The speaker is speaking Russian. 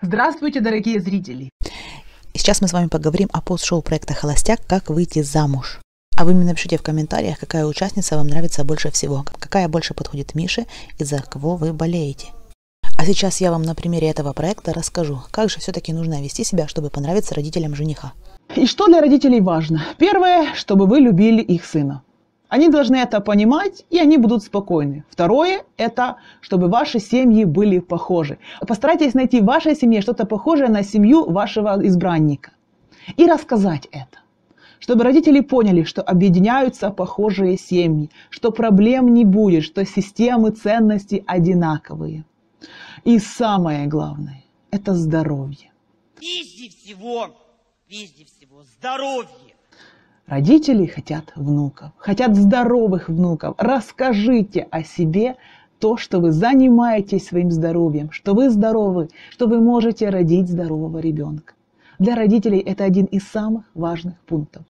Здравствуйте, дорогие зрители! И сейчас мы с вами поговорим о пост-шоу проекта «Холостяк. Как выйти замуж». А вы мне напишите в комментариях, какая участница вам нравится больше всего, какая больше подходит Мише и за кого вы болеете. А сейчас я вам на примере этого проекта расскажу, как же все-таки нужно вести себя, чтобы понравиться родителям жениха. И что для родителей важно? Первое, чтобы вы любили их сына. Они должны это понимать, и они будут спокойны. Второе, это чтобы ваши семьи были похожи. Постарайтесь найти в вашей семье что-то похожее на семью вашего избранника. И рассказать это. Чтобы родители поняли, что объединяются похожие семьи, что проблем не будет, что системы ценностей одинаковые. И самое главное, это здоровье. Везде всего здоровье. Родители хотят внуков, хотят здоровых внуков. Расскажите о себе то, что вы занимаетесь своим здоровьем, что вы здоровы, что вы можете родить здорового ребенка. Для родителей это один из самых важных пунктов.